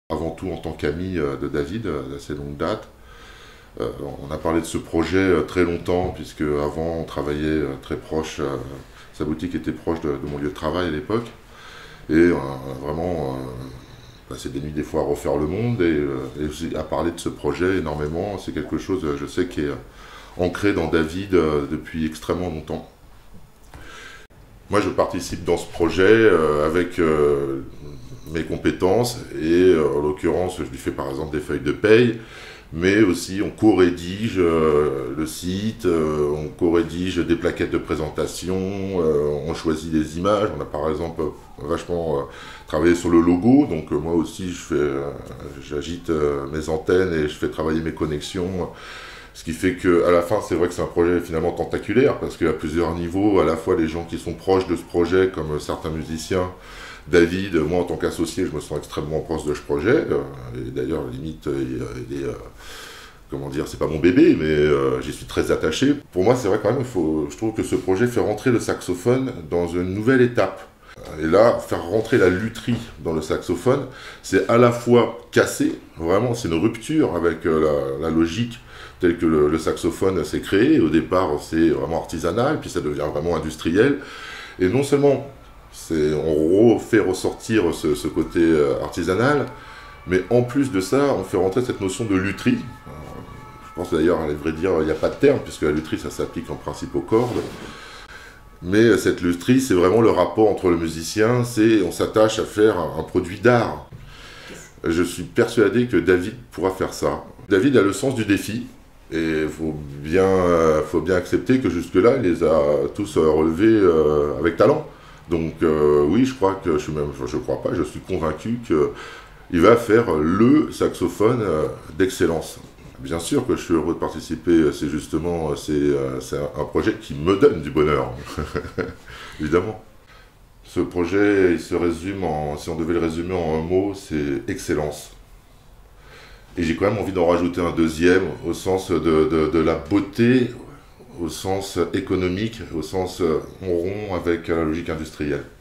Avant tout en tant qu'ami de David, d'assez longue date. On a parlé de ce projet très longtemps, puisque avant on travaillait très proche, sa boutique était proche de mon lieu de travail à l'époque. Et on a vraiment passé des nuits des fois à refaire le monde et à parler de ce projet énormément. C'est quelque chose, je sais, qui est ancré dans David depuis extrêmement longtemps. Moi je participe dans ce projet avec mes compétences et en l'occurrence je lui fais par exemple des feuilles de paye, mais aussi on co-rédige le site, on co-rédige des plaquettes de présentation, on choisit des images. On a par exemple vachement travaillé sur le logo, donc moi aussi j'agite mes antennes et je fais travailler mes connexions. Ce qui fait qu'à la fin, c'est vrai que c'est un projet finalement tentaculaire, parce qu'à plusieurs niveaux, à la fois les gens qui sont proches de ce projet, comme certains musiciens, David, moi en tant qu'associé, je me sens extrêmement proche de ce projet, et d'ailleurs, limite, il est comment dire, c'est pas mon bébé, mais j'y suis très attaché. Pour moi, c'est vrai quand même, je trouve que ce projet fait rentrer le saxophone dans une nouvelle étape. Et là, faire rentrer la lutherie dans le saxophone, c'est à la fois casser, vraiment, c'est une rupture avec la logique telle que le saxophone s'est créé. Au départ, c'est vraiment artisanal, puis ça devient vraiment industriel. Et non seulement on refait ressortir ce côté artisanal, mais en plus de ça, on fait rentrer cette notion de lutherie. Je pense d'ailleurs, à vrai dire, il n'y a pas de terme, puisque la lutherie, ça s'applique en principe aux cordes. Mais cette lutherie, c'est vraiment le rapport entre le musicien, on s'attache à faire un produit d'art. Je suis persuadé que David pourra faire ça. David a le sens du défi, et il faut bien accepter que jusque-là, il les a tous relevés avec talent. Donc oui, je suis convaincu qu'il va faire le saxophone d'excellence. Bien sûr que je suis heureux de participer, c'est un projet qui me donne du bonheur, évidemment. Ce projet, il se résume si on devait le résumer en un mot, c'est excellence. Et j'ai quand même envie d'en rajouter un deuxième, au sens de la beauté, au sens économique, au sens on rompt avec la logique industrielle.